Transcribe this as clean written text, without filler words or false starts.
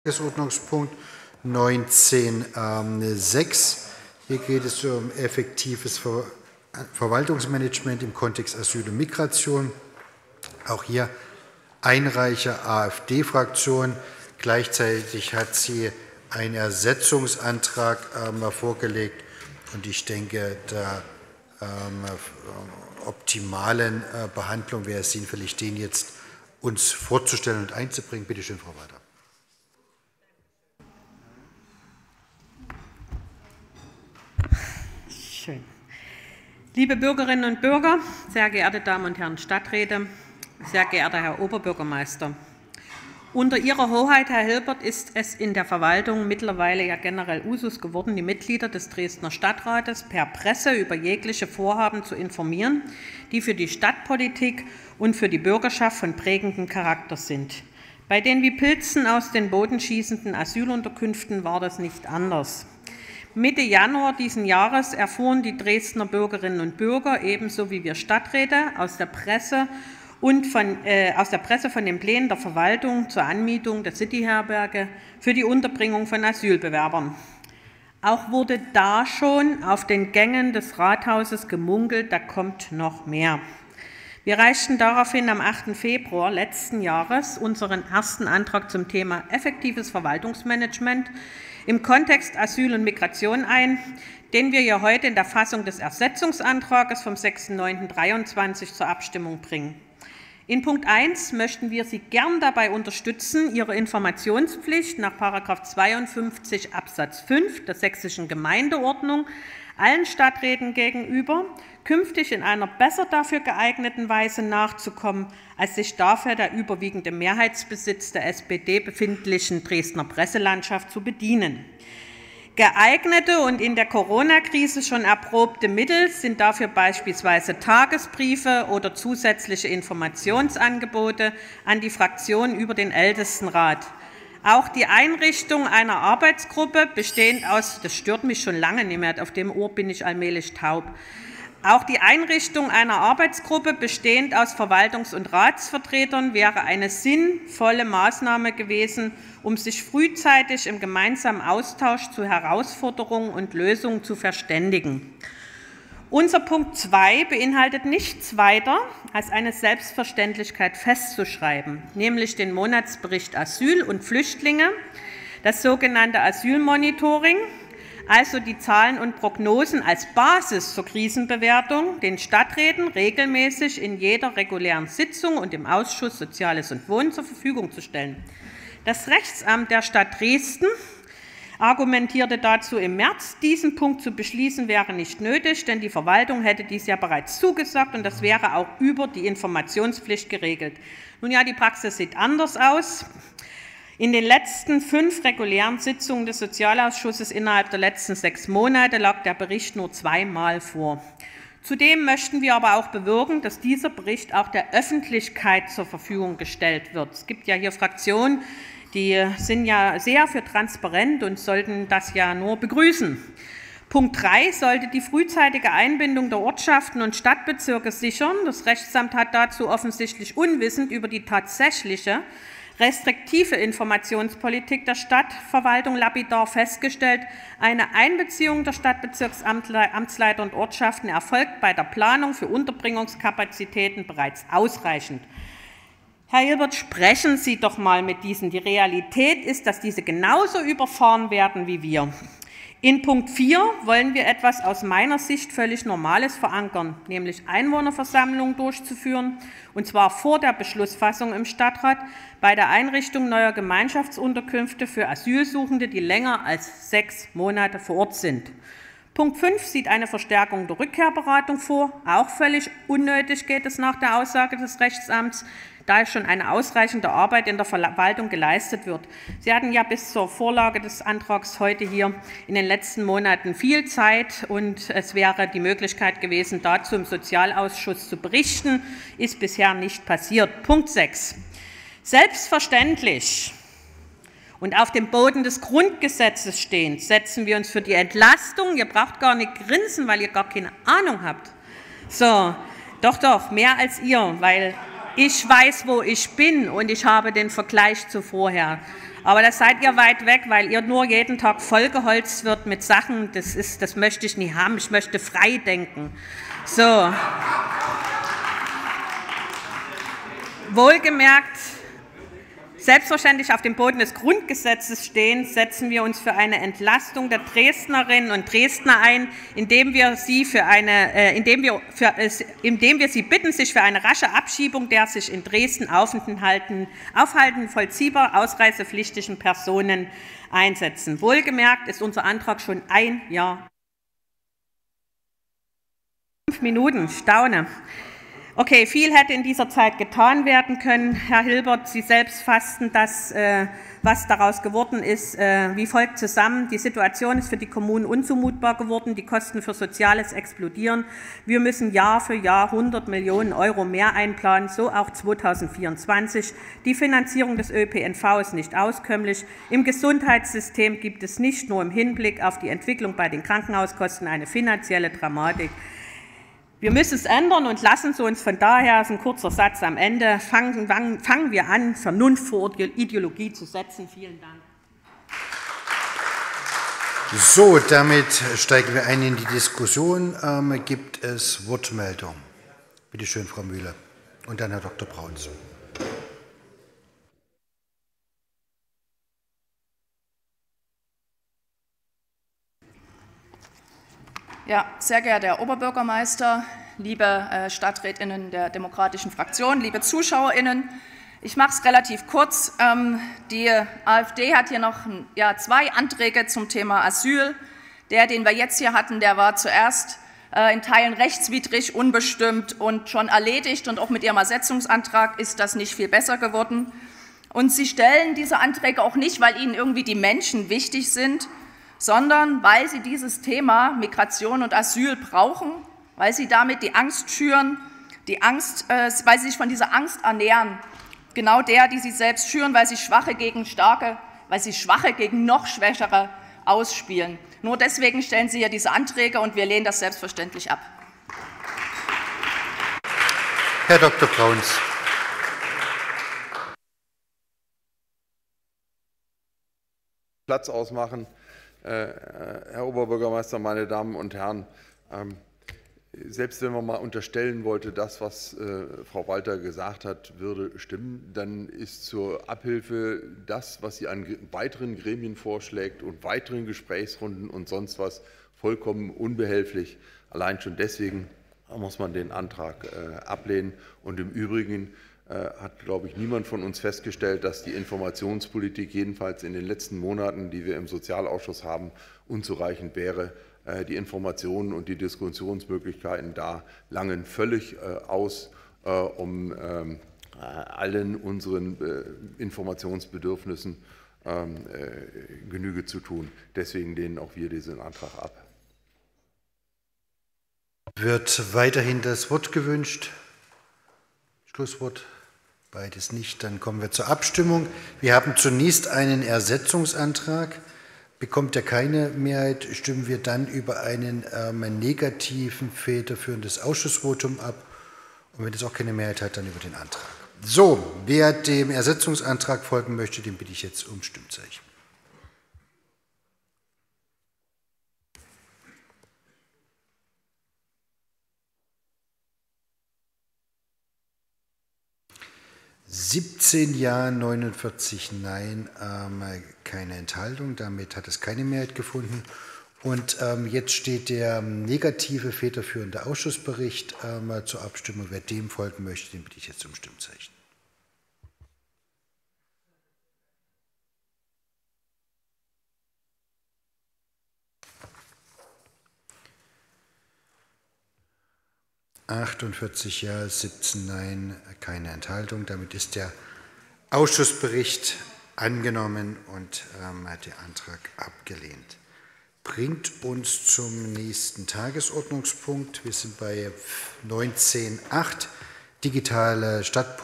Tagesordnungspunkt 19.6. Hier geht es um effektives Verwaltungsmanagement im Kontext Asyl und Migration. Auch hier Einreicher AfD-Fraktion. Gleichzeitig hat sie einen Ersetzungsantrag vorgelegt. Und ich denke, der optimalen Behandlung wäre es sinnvoll, den jetzt uns vorzustellen und einzubringen. Bitte schön, Frau Walter. Schön. Liebe Bürgerinnen und Bürger, sehr geehrte Damen und Herren Stadträte, sehr geehrter Herr Oberbürgermeister. Unter Ihrer Hoheit, Herr Hilbert, ist es in der Verwaltung mittlerweile ja generell Usus geworden, die Mitglieder des Dresdner Stadtrates per Presse über jegliche Vorhaben zu informieren, die für die Stadtpolitik und für die Bürgerschaft von prägendem Charakter sind. Bei den wie Pilzen aus den Boden schießenden Asylunterkünften war das nicht anders. Mitte Januar diesen Jahres erfuhren die Dresdner Bürgerinnen und Bürger, ebenso wie wir Stadträte, aus der Presse von den Plänen der Verwaltung zur Anmietung der Cityherberge für die Unterbringung von Asylbewerbern. Auch wurde da schon auf den Gängen des Rathauses gemunkelt, da kommt noch mehr. Wir reichten daraufhin am 8. Februar letzten Jahres unseren ersten Antrag zum Thema effektives Verwaltungsmanagement im Kontext Asyl und Migration ein, den wir ja heute in der Fassung des Ersetzungsantrages vom 6.9.23 zur Abstimmung bringen. In Punkt 1 möchten wir Sie gern dabei unterstützen, Ihre Informationspflicht nach § 52 Absatz 5 der Sächsischen Gemeindeordnung allen Stadträten gegenüber künftig in einer besser dafür geeigneten Weise nachzukommen, als sich dafür der überwiegende Mehrheitsbesitz der SPD befindlichen Dresdner Presselandschaft zu bedienen. Geeignete und in der Corona-Krise schon erprobte Mittel sind dafür beispielsweise Tagesbriefe oder zusätzliche Informationsangebote an die Fraktionen über den Ältestenrat. Auch die Einrichtung einer Arbeitsgruppe bestehend aus, das stört mich schon lange nicht mehr, auf dem Ohr bin ich allmählich taub, auch die Einrichtung einer Arbeitsgruppe bestehend aus Verwaltungs- und Ratsvertretern wäre eine sinnvolle Maßnahme gewesen, um sich frühzeitig im gemeinsamen Austausch zu Herausforderungen und Lösungen zu verständigen. Unser Punkt 2 beinhaltet nichts weiter, als eine Selbstverständlichkeit festzuschreiben, nämlich den Monatsbericht Asyl und Flüchtlinge, das sogenannte Asylmonitoring, also die Zahlen und Prognosen als Basis zur Krisenbewertung, den Stadträten regelmäßig in jeder regulären Sitzung und im Ausschuss Soziales und Wohnen zur Verfügung zu stellen. Das Rechtsamt der Stadt Dresden argumentierte dazu im März, diesen Punkt zu beschließen wäre nicht nötig, denn die Verwaltung hätte dies ja bereits zugesagt und das wäre auch über die Informationspflicht geregelt. Nun ja, die Praxis sieht anders aus. In den letzten 5 regulären Sitzungen des Sozialausschusses innerhalb der letzten 6 Monate lag der Bericht nur 2-mal vor. Zudem möchten wir aber auch bewirken, dass dieser Bericht auch der Öffentlichkeit zur Verfügung gestellt wird. Es gibt ja hier Fraktionen, die sind ja sehr für transparent und sollten das ja nur begrüßen. Punkt 3 sollte die frühzeitige Einbindung der Ortschaften und Stadtbezirke sichern. Das Rechtsamt hat dazu offensichtlich unwissend über die tatsächliche restriktive Informationspolitik der Stadtverwaltung lapidar festgestellt, eine Einbeziehung der Stadtbezirksamtsleiter und Ortschaften erfolgt bei der Planung für Unterbringungskapazitäten bereits ausreichend. Herr Hilbert, sprechen Sie doch mal mit diesen. Die Realität ist, dass diese genauso überfahren werden wie wir. In Punkt 4 wollen wir etwas aus meiner Sicht völlig Normales verankern, nämlich Einwohnerversammlungen durchzuführen, und zwar vor der Beschlussfassung im Stadtrat bei der Einrichtung neuer Gemeinschaftsunterkünfte für Asylsuchende, die länger als 6 Monate vor Ort sind. Punkt 5 sieht eine Verstärkung der Rückkehrberatung vor. Auch völlig unnötig geht es nach der Aussage des Rechtsamts, da schon eine ausreichende Arbeit in der Verwaltung geleistet wird. Sie hatten ja bis zur Vorlage des Antrags heute hier in den letzten Monaten viel Zeit und es wäre die Möglichkeit gewesen, dazu im Sozialausschuss zu berichten, ist bisher nicht passiert. Punkt 6. Selbstverständlich und auf dem Boden des Grundgesetzes stehend setzen wir uns für die Entlastung. Ihr braucht gar nicht grinsen, weil ihr gar keine Ahnung habt. So, doch, mehr als ihr, weil ich weiß, wo ich bin und ich habe den Vergleich zu vorher. Aber da seid ihr weit weg, weil ihr nur jeden Tag vollgeholzt wird mit Sachen, das möchte ich nicht haben, ich möchte frei denken. So. Wohlgemerkt, selbstverständlich auf dem Boden des Grundgesetzes stehen, setzen wir uns für eine Entlastung der Dresdnerinnen und Dresdner ein, indem wir sie bitten, sich für eine rasche Abschiebung der sich in Dresden aufhaltenden, vollziehbar ausreisepflichtigen Personen einsetzen. Wohlgemerkt ist unser Antrag schon 1 Jahr. 5 Minuten, staune. Okay, viel hätte in dieser Zeit getan werden können. Herr Hilbert, Sie selbst fassten das, was daraus geworden ist, wie folgt zusammen. Die Situation ist für die Kommunen unzumutbar geworden, die Kosten für Soziales explodieren. Wir müssen Jahr für Jahr 100 Millionen € mehr einplanen, so auch 2024. Die Finanzierung des ÖPNV ist nicht auskömmlich. Im Gesundheitssystem gibt es nicht nur im Hinblick auf die Entwicklung bei den Krankenhauskosten eine finanzielle Dramatik. Wir müssen es ändern und lassen Sie uns von daher, das ist ein kurzer Satz am Ende, fangen wir an, Vernunft vor Ideologie zu setzen. Vielen Dank. So, damit steigen wir ein in die Diskussion. Gibt es Wortmeldungen? Bitte schön, Frau Mühle. Und dann Herr Dr. Brauns. Ja, sehr geehrter Herr Oberbürgermeister, liebe StadträtInnen der Demokratischen Fraktion, liebe ZuschauerInnen, ich mache es relativ kurz. Die AfD hat hier noch 2 Anträge zum Thema Asyl. Der, den wir jetzt hier hatten, der war zuerst in Teilen rechtswidrig, unbestimmt und schon erledigt. Und auch mit Ihrem Ersetzungsantrag ist das nicht viel besser geworden. Und Sie stellen diese Anträge auch nicht, weil Ihnen irgendwie die Menschen wichtig sind, sondern weil Sie dieses Thema Migration und Asyl brauchen, weil Sie damit die Angst schüren, weil Sie sich von dieser Angst ernähren, genau der, die Sie selbst schüren, weil Sie Schwache gegen Starke, weil Sie Schwache gegen noch Schwächere ausspielen. Nur deswegen stellen Sie ja diese Anträge, und wir lehnen das selbstverständlich ab. Herr Dr. Brauns. Platz ausmachen. Herr Oberbürgermeister, meine Damen und Herren, selbst wenn man mal unterstellen wollte, das, was Frau Walter gesagt hat, würde stimmen, dann ist zur Abhilfe das, was sie an weiteren Gremien vorschlägt und weiteren Gesprächsrunden und sonst was, vollkommen unbehelflich. Allein schon deswegen muss man den Antrag ablehnen. Und im Übrigen hat, glaube ich, niemand von uns festgestellt, dass die Informationspolitik jedenfalls in den letzten Monaten, die wir im Sozialausschuss haben, unzureichend wäre. Die Informationen und die Diskussionsmöglichkeiten da langen völlig aus, um allen unseren Informationsbedürfnissen Genüge zu tun. Deswegen lehnen auch wir diesen Antrag ab. Wird weiterhin das Wort gewünscht? Schlusswort? Beides nicht. Dann kommen wir zur Abstimmung. Wir haben zunächst einen Ersetzungsantrag. Bekommt er keine Mehrheit, stimmen wir dann über einen negativen federführendes Ausschussvotum ab. Und wenn es auch keine Mehrheit hat, dann über den Antrag. So, wer dem Ersetzungsantrag folgen möchte, den bitte ich jetzt um Stimmzeichen. (17 Ja, 49 Nein, keine Enthaltung. Damit hat es keine Mehrheit gefunden. Und jetzt steht der negative federführende Ausschussbericht zur Abstimmung. Wer dem folgen möchte, den bitte ich jetzt um Stimmzeichen. (48 Ja, 17 Nein, keine Enthaltung. Damit ist der Ausschussbericht angenommen und der Antrag abgelehnt. Bringt uns zum nächsten Tagesordnungspunkt. Wir sind bei 19.8, digitale Stadtpolitik.